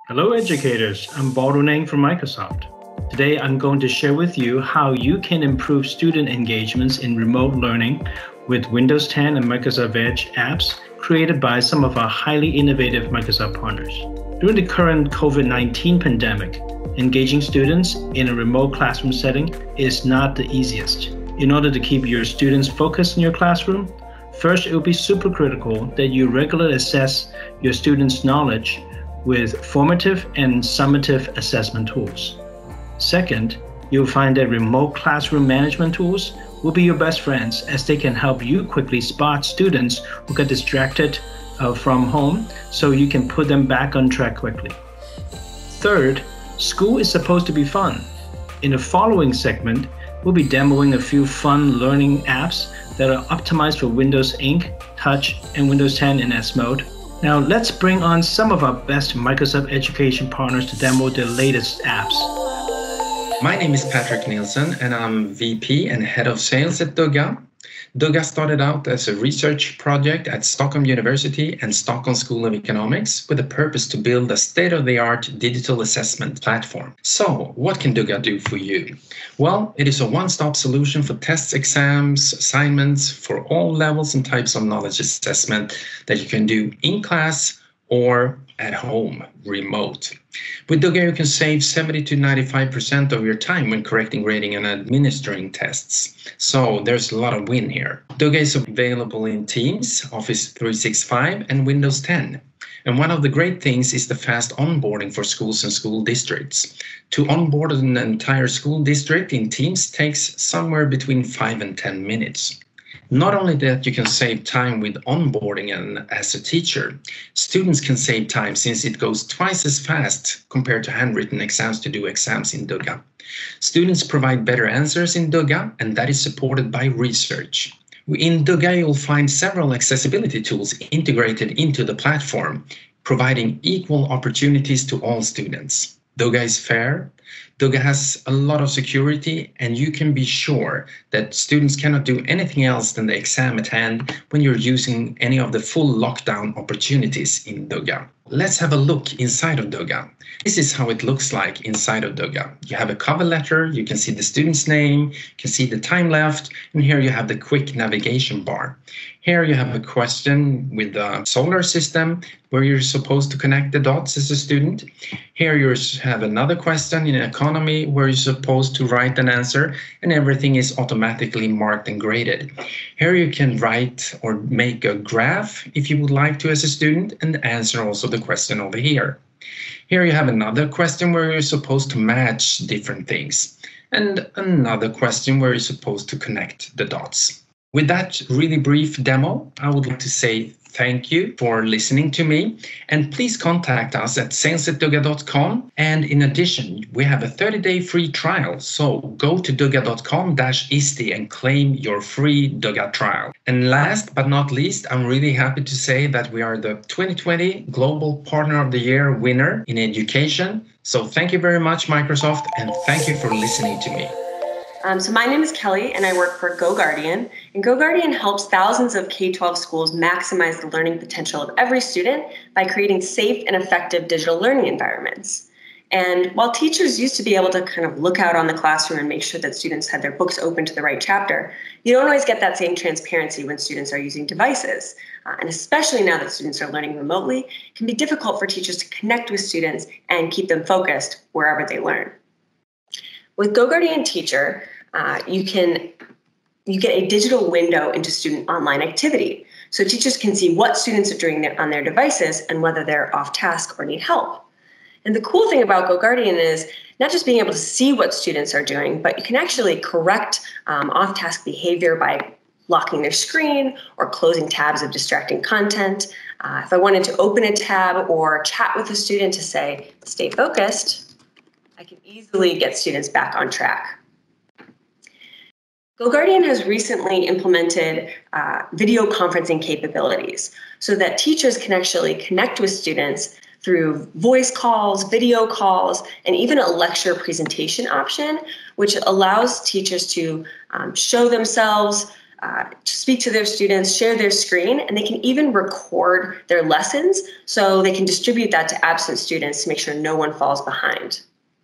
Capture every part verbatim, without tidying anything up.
Hello educators, I'm Baldo from Microsoft. Today I'm going to share with you how you can improve student engagements in remote learning with Windows ten and Microsoft Edge apps created by some of our highly innovative Microsoft partners. During the current COVID nineteen pandemic, engaging students in a remote classroom setting is not the easiest. In order to keep your students focused in your classroom, first it will be super critical that you regularly assess your students' knowledge with formative and summative assessment tools. Second, you'll find that remote classroom management tools will be your best friends as they can help you quickly spot students who get distracted uh, from home so you can put them back on track quickly. Third, school is supposed to be fun. In the following segment, we'll be demoing a few fun learning apps that are optimized for Windows Ink, Touch, and Windows ten in S mode. Now let's bring on some of our best Microsoft education partners to demo their latest apps. My name is Patrick Nielsen and I'm V P and Head of Sales at Duga. Duga started out as a research project at Stockholm University and Stockholm School of Economics with a purpose to build a state-of-the-art digital assessment platform. So, what can Duga do for you? Well, it is a one-stop solution for tests, exams, assignments for all levels and types of knowledge assessment that you can do in class or at home, remote. With Duga, you can save seventy to ninety-five percent of your time when correcting, grading, and administering tests. So there's a lot of win here. Duga is available in Teams, Office three sixty-five, and Windows ten. And one of the great things is the fast onboarding for schools and school districts. To onboard an entire school district in Teams takes somewhere between five and ten minutes. Not only that, you can save time with onboarding and as a teacher, students can save time since it goes twice as fast compared to handwritten exams to do exams in Duga. Students provide better answers in Duga, and that is supported by research. In Duga, you'll find several accessibility tools integrated into the platform, providing equal opportunities to all students. Duga is fair. Duga has a lot of security, and you can be sure that students cannot do anything else than the exam at hand when you're using any of the full lockdown opportunities in Duga. Let's have a look inside of Duga. This is how it looks like inside of Duga. You have a cover letter, you can see the student's name, you can see the time left, and here you have the quick navigation bar. Here you have a question with the solar system where you're supposed to connect the dots as a student. Here you have another question in economy where you're supposed to write an answer, and everything is automatically marked and graded. Here you can write or make a graph if you would like to as a student, and answer also the question over here. Here you have another question where you're supposed to match different things, and another question where you're supposed to connect the dots. With that really brief demo, I would like to say thank you for listening to me, and please contact us at sales at duga dot com. And in addition, we have a thirty day free trial, so go to duga dot com dash isti and claim your free Duga trial. And last but not least, I'm really happy to say that we are the twenty twenty Global Partner of the Year winner in education. So thank you very much, Microsoft, and thank you for listening to me. Um, so my name is Kelly, and I work for GoGuardian. And GoGuardian helps thousands of K twelve schools maximize the learning potential of every student by creating safe and effective digital learning environments. And while teachers used to be able to kind of look out on the classroom and make sure that students had their books open to the right chapter, you don't always get that same transparency when students are using devices. Uh, and especially now that students are learning remotely, it can be difficult for teachers to connect with students and keep them focused wherever they learn. With GoGuardian Teacher, uh, you can you get a digital window into student online activity. So teachers can see what students are doing there on their devices and whether they're off task or need help. And the cool thing about GoGuardian is not just being able to see what students are doing, but you can actually correct um, off-task behavior by locking their screen or closing tabs of distracting content. Uh, if I wanted to open a tab or chat with a student to say, stay focused, I can easily get students back on track. GoGuardian has recently implemented uh, video conferencing capabilities so that teachers can actually connect with students through voice calls, video calls, and even a lecture presentation option, which allows teachers to um, show themselves, uh, speak to their students, share their screen, and they can even record their lessons so they can distribute that to absent students to make sure no one falls behind.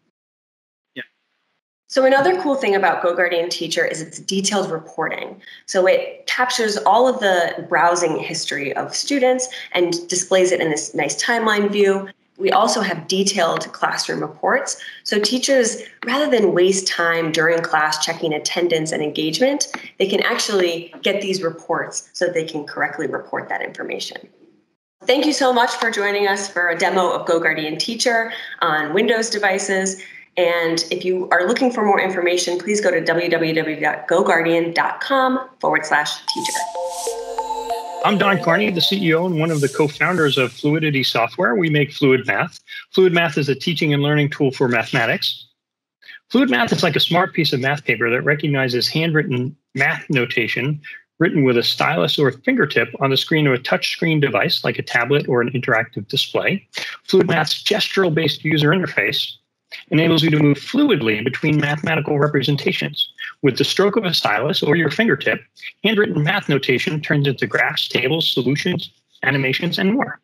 So another cool thing about GoGuardian Teacher is its detailed reporting. So it captures all of the browsing history of students and displays it in this nice timeline view. We also have detailed classroom reports. So teachers, rather than waste time during class checking attendance and engagement, they can actually get these reports so that they can correctly report that information. Thank you so much for joining us for a demo of GoGuardian Teacher on Windows devices. And if you are looking for more information, please go to www.goguardian.com forward slash teacher. I'm Don Carney, the C E O and one of the co-founders of Fluidity Software. We make Fluid Math. Fluid Math is a teaching and learning tool for mathematics. Fluid Math is like a smart piece of math paper that recognizes handwritten math notation written with a stylus or fingertip on the screen of a touchscreen device like a tablet or an interactive display. Fluid Math's gestural-based user interface enables you to move fluidly between mathematical representations. With the stroke of a stylus or your fingertip, handwritten math notation turns into graphs, tables, solutions, animations, and more.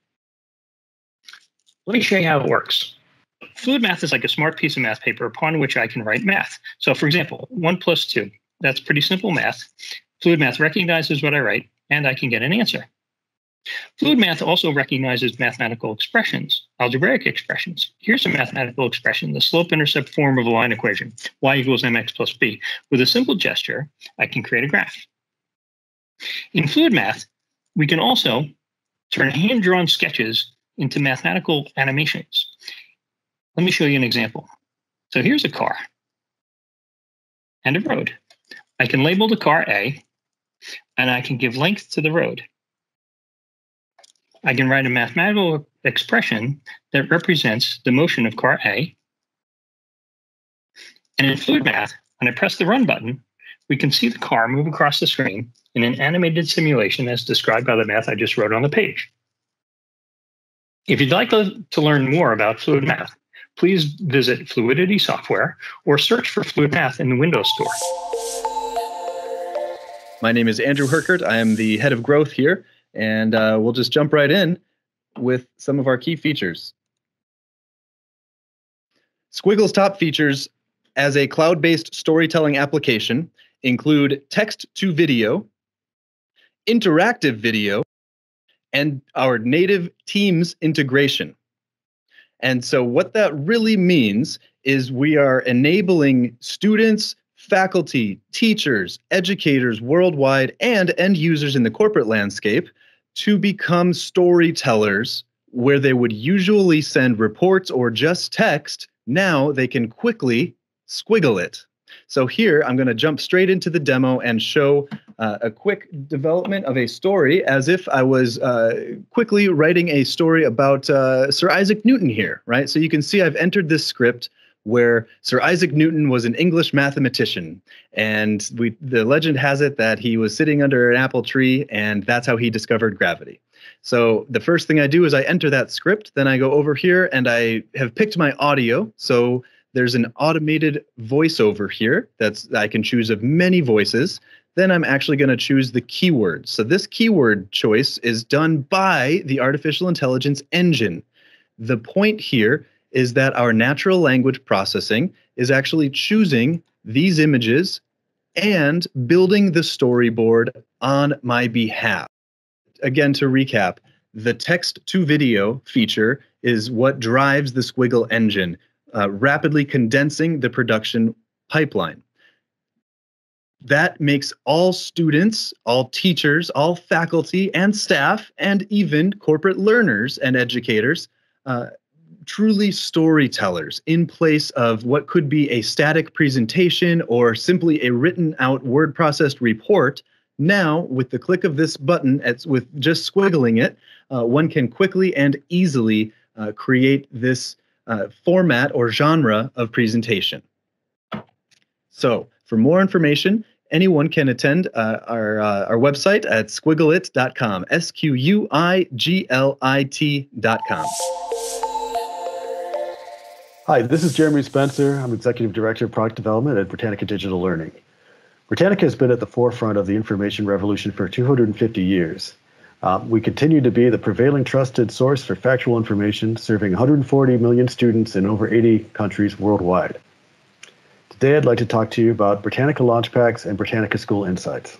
Let me show you how it works. Fluid Math is like a smart piece of math paper upon which I can write math. So for example, one plus two, that's pretty simple math. Fluid Math recognizes what I write, and I can get an answer. Fluid Math also recognizes mathematical expressions, algebraic expressions. Here's a mathematical expression, the slope-intercept form of a line equation, y equals mx plus b. With a simple gesture, I can create a graph. In Fluid Math, we can also turn hand-drawn sketches into mathematical animations. Let me show you an example. So here's a car and a road. I can label the car A, and I can give length to the road. I can write a mathematical expression that represents the motion of car A. And in Fluid Math, when I press the run button, we can see the car move across the screen in an animated simulation as described by the math I just wrote on the page. If you'd like to, to learn more about Fluid Math, please visit Fluidity Software or search for Fluid Math in the Windows Store. My name is Andrew Herkert. I am the head of growth here. And uh, we'll just jump right in with some of our key features. Squiggle's top features as a cloud-based storytelling application include text-to-video, interactive video, and our native Teams integration. And so what that really means is we are enabling students, faculty, teachers, educators worldwide, and end users in the corporate landscape to become storytellers where they would usually send reports or just text. Now they can quickly squiggle it. So here I'm going to jump straight into the demo and show uh, a quick development of a story as if I was uh, quickly writing a story about uh, Sir Isaac Newton here, right? So you can see I've entered this script where Sir Isaac Newton was an English mathematician. And we, the legend has it that he was sitting under an apple tree, and that's how he discovered gravity. So the first thing I do is I enter that script, then I go over here and I have picked my audio. So there's an automated voiceover here that's I can choose of many voices. Then I'm actually going to choose the keyword. So this keyword choice is done by the artificial intelligence engine. The point here is that our natural language processing is actually choosing these images and building the storyboard on my behalf. Again, to recap, the text-to-video feature is what drives the Squiggle engine, uh, rapidly condensing the production pipeline. That makes all students, all teachers, all faculty and staff, and even corporate learners and educators uh, truly storytellers in place of what could be a static presentation or simply a written out word processed report. Now, with the click of this button, it's with just squiggling it, uh, one can quickly and easily uh, create this uh, format or genre of presentation. So for more information, anyone can attend uh, our, uh, our website at squigglit dot com, S Q U I G L I T dot com. Hi, this is Jeremy Spencer. I'm Executive Director of Product Development at Britannica Digital Learning. Britannica has been at the forefront of the information revolution for two hundred fifty years. Uh, we continue to be the prevailing trusted source for factual information, serving one hundred forty million students in over eighty countries worldwide. Today, I'd like to talk to you about Britannica Launch Packs and Britannica School Insights.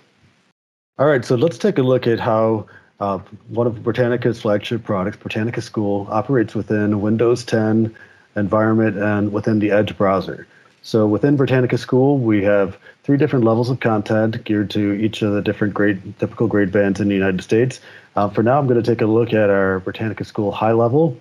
All right, so let's take a look at how uh, one of Britannica's flagship products, Britannica School, operates within a Windows ten environment and within the Edge browser. So within Britannica School, we have three different levels of content geared to each of the different grade, typical grade bands in the United States. Uh, for now, I'm going to take a look at our Britannica School high level.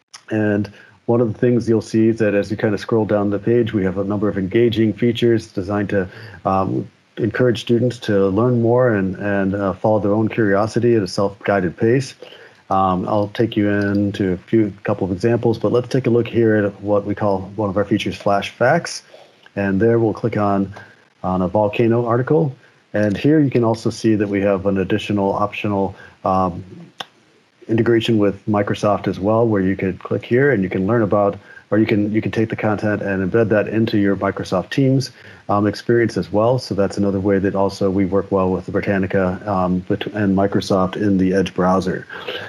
And one of the things you'll see is that as you kind of scroll down the page, we have a number of engaging features designed to um, encourage students to learn more and, and uh, follow their own curiosity at a self-guided pace. Um, I'll take you into a few couple of examples, but let's take a look here at what we call one of our features, Flash Facts. And there we'll click on, on a volcano article. And here you can also see that we have an additional optional um, integration with Microsoft as well, where you could click here and you can learn about, or you can you can take the content and embed that into your Microsoft Teams um, experience as well. So that's another way that also we work well with the Britannica um, and Microsoft in the Edge browser.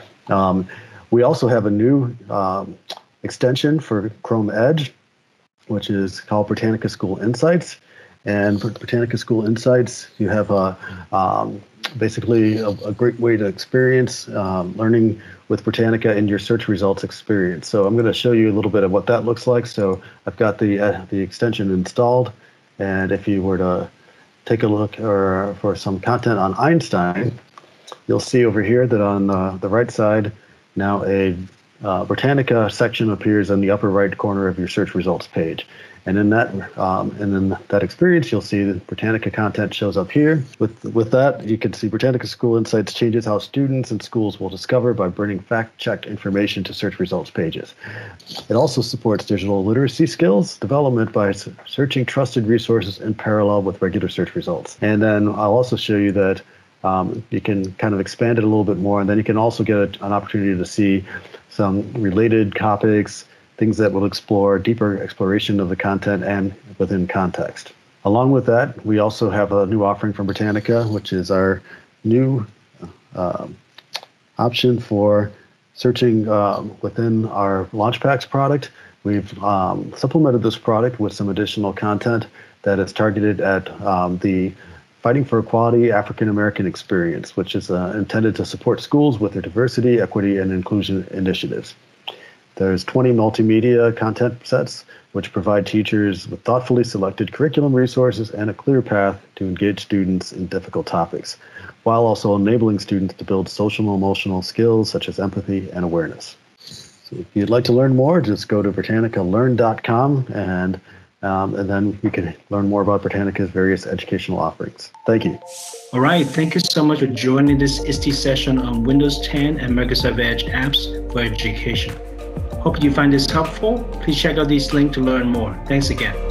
Um, we also have a new um, extension for Chrome Edge, which is called Britannica School Insights. And for Britannica School Insights, you have a, um, basically a, a great way to experience um, learning with Britannica in your search results experience. So I'm going to show you a little bit of what that looks like. So I've got the, uh, the extension installed. And if you were to take a look or for some content on Einstein, you'll see over here that on uh, the right side, now a uh, Britannica section appears in the upper right corner of your search results page. And in that, um, and in that experience, you'll see that Britannica content shows up here. With with that, you can see Britannica School Insights changes how students and schools will discover by bringing fact-checked information to search results pages. It also supports digital literacy skills development by searching trusted resources in parallel with regular search results. And then I'll also show you that um, you can kind of expand it a little bit more, and then you can also get a, an opportunity to see some related topics, things that will explore deeper exploration of the content and within context. Along with that, we also have a new offering from Britannica, which is our new uh, option for searching uh, within our Launchpacks product. We've um, supplemented this product with some additional content that is targeted at um, the Fighting for Equality African American Experience, which is uh, intended to support schools with their diversity, equity, and inclusion initiatives. There's twenty multimedia content sets, which provide teachers with thoughtfully selected curriculum resources and a clear path to engage students in difficult topics, while also enabling students to build social and emotional skills such as empathy and awareness. So if you'd like to learn more, just go to Britannica learn dot com and Um, and then you can learn more about Britannica's various educational offerings. Thank you. All right. Thank you so much for joining this I S T E session on Windows ten and Microsoft Edge apps for education. Hope you find this helpful. Please check out this link to learn more. Thanks again.